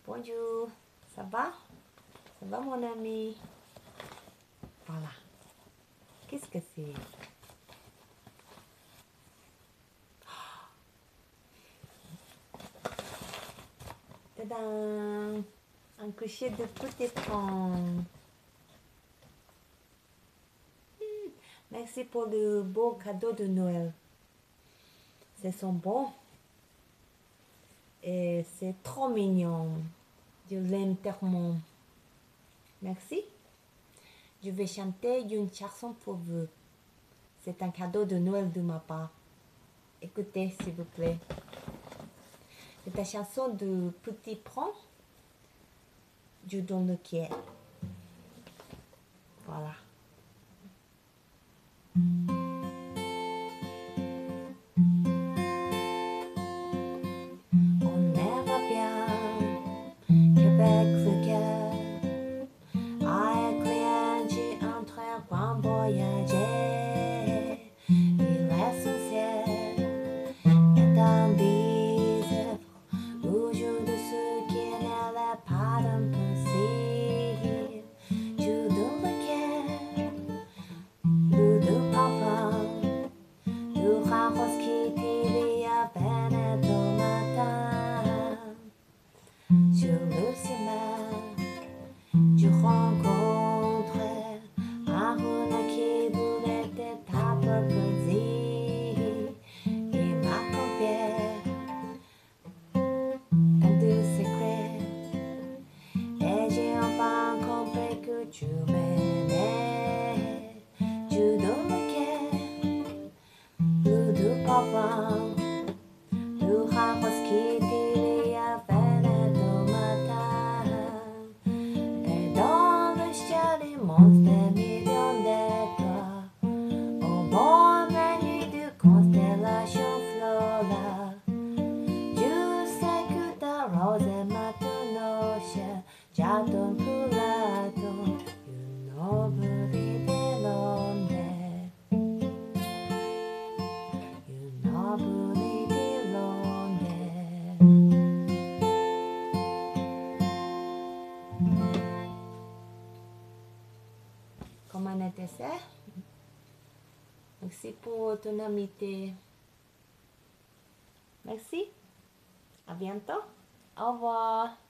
Bonjour, ça va? Ça va mon ami? Voilà. Qu'est-ce que c'est? Tadam! Un coucher de petit prince. Merci pour le beau cadeau de Noël. C'est son bon. Et c'est trop mignon. Je l'aime tellement. Merci. Je vais chanter une chanson pour vous. C'est un cadeau de Noël de ma part. Écoutez, s'il vous plaît. C'est la chanson de Petit Prince. Je donne le quai. Voilà. On verra bien qu'avec le cœur, avec rien, j'ai un très grand voyager. Et l'essentiel est un désert au jour de ce qui n'est pas impossible. Je donne le quai, le de parfum, le rose qui brille à peine au matin. Sur le chemin, je rencontrais un renard qui voulait être apprivoisé. Il m'a confié un de secret et j'ai enfin compris que tu m'aimais. Je donne le quai, le de parfum, le rose qui brille à peine au matin. Et dans le ciel immense des millions d'étoiles, au bord menu de constellations florales, je sais que ta rose est maintenant chère. J'attends pour l'attendre, you know nobody belong there. You know nobody belong there. Comme un dessert. Merci pour ton amitié. Merci. À bientôt. Au revoir.